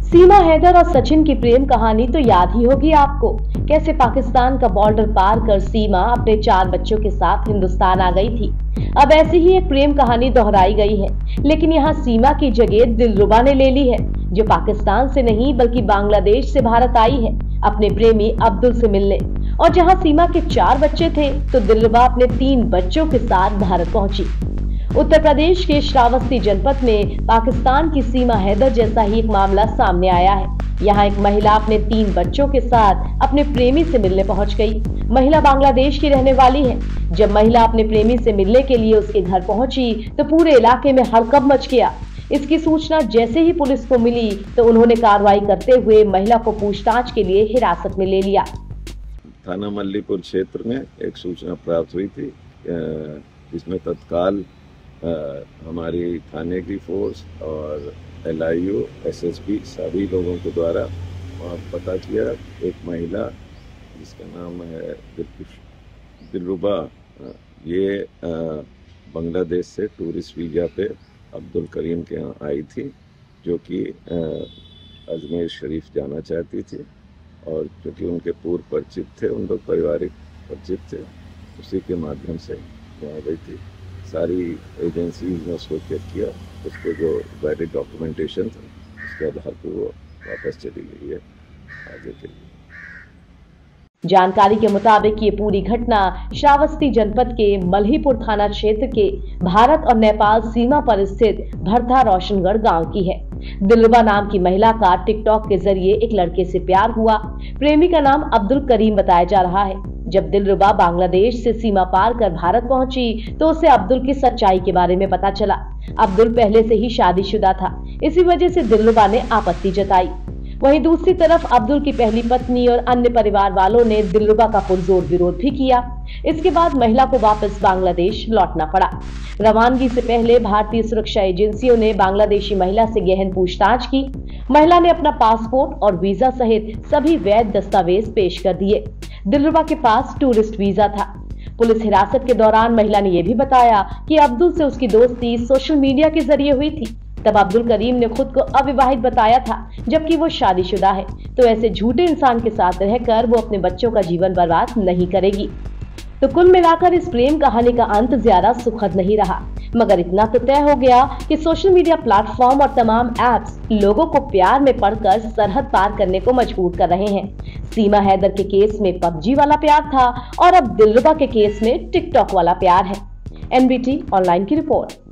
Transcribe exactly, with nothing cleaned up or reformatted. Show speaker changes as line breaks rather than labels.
सीमा हैदर और सचिन की प्रेम कहानी तो याद ही होगी आपको। कैसे पाकिस्तान का बॉर्डर पार कर सीमा अपने चार बच्चों के साथ हिंदुस्तान आ गई थी। अब ऐसी ही एक प्रेम कहानी दोहराई गई है, लेकिन यहाँ सीमा की जगह दिलरुबा ने ले ली है, जो पाकिस्तान से नहीं बल्कि बांग्लादेश से भारत आई है अपने प्रेमी अब्दुल से मिलने। और जहाँ सीमा के चार बच्चे थे तो दिलरुबा अपने तीन बच्चों के साथ भारत पहुंची। उत्तर प्रदेश के श्रावस्ती जनपद में पाकिस्तान की सीमा हैदर जैसा ही एक मामला सामने आया है। यहाँ एक महिला अपने तीन बच्चों के साथ अपने प्रेमी से मिलने पहुंच गई। महिला बांग्लादेश की रहने वाली है। जब महिला अपने प्रेमी से मिलने के लिए उसके घर पहुंची तो पूरे इलाके में हड़कंप मच गया। इसकी सूचना जैसे ही पुलिस को मिली तो उन्होंने कार्रवाई करते हुए महिला को पूछताछ के लिए हिरासत में ले लिया।
थाना मल्लीपुर क्षेत्र में एक सूचना प्राप्त हुई थी, जिसमें तत्काल आ, हमारी थाने की फोर्स और L I U, S S P सभी लोगों के द्वारा वहाँ पता किया एक महिला जिसका नाम है दिलरुबा, ये बांग्लादेश से टूरिस्ट वीजा पे अब्दुल करीम के यहाँ आई थी, जो कि अजमेर शरीफ जाना चाहती थी और क्योंकि उनके पूर्व परिचित थे, उन लोग पारिवारिक परिचित थे, उसी के माध्यम से यहाँ गई थी। सारी एजेंसीज ने उसको चेक किया, उसको जो वैलिड डॉक्यूमेंटेशन था उसके आधार पर वो वापस चली गई है आगे के लिए।
जानकारी के मुताबिक ये पूरी घटना श्रावस्ती जनपद के मल्हीपुर थाना क्षेत्र के भारत और नेपाल सीमा पर स्थित भरथा रोशनगढ़ गांव की है। दिलरुबा नाम की महिला का टिकटॉक के जरिए एक लड़के से प्यार हुआ। प्रेमी का नाम अब्दुल करीम बताया जा रहा है। जब दिलरुबा बांग्लादेश से सीमा पार कर भारत पहुंची तो उसे अब्दुल की सच्चाई के बारे में पता चला। अब्दुल पहले से ही शादीशुदा था, इसी वजह से दिलरुबा ने आपत्ति जताई। वहीं दूसरी तरफ अब्दुल की पहली पत्नी और अन्य परिवार वालों ने दिलरुबा का पुरजोर विरोध भी किया। इसके बाद महिला को वापस बांग्लादेश लौटना पड़ा। रवानगी से पहले भारतीय सुरक्षा एजेंसियों ने बांग्लादेशी महिला से गहन पूछताछ की। महिला ने अपना पासपोर्ट और वीजा सहित सभी वैध दस्तावेज पेश कर दिए। दिलरुबा के पास टूरिस्ट वीजा था। पुलिस हिरासत के दौरान महिला ने यह भी बताया कि अब्दुल से उसकी दोस्ती सोशल मीडिया के जरिए हुई थी। तब अब्दुल करीम ने खुद को अविवाहित बताया था, जबकि वो शादीशुदा है। तो ऐसे झूठे इंसान के साथ रहकर वो अपने बच्चों का जीवन बर्बाद नहीं करेगी। तो कुल मिलाकर इस प्रेम कहानी का अंत ज्यादा सुखद नहीं रहा, मगर इतना तो तय हो गया कि सोशल मीडिया प्लेटफॉर्म और तमाम एप्स लोगों को प्यार में पड़कर सरहद पार करने को मजबूर कर रहे हैं। सीमा हैदर के केस में पबजी वाला प्यार था और अब दिलरुबा के केस में टिकटॉक वाला प्यार है। एन बी टी ऑनलाइन की रिपोर्ट।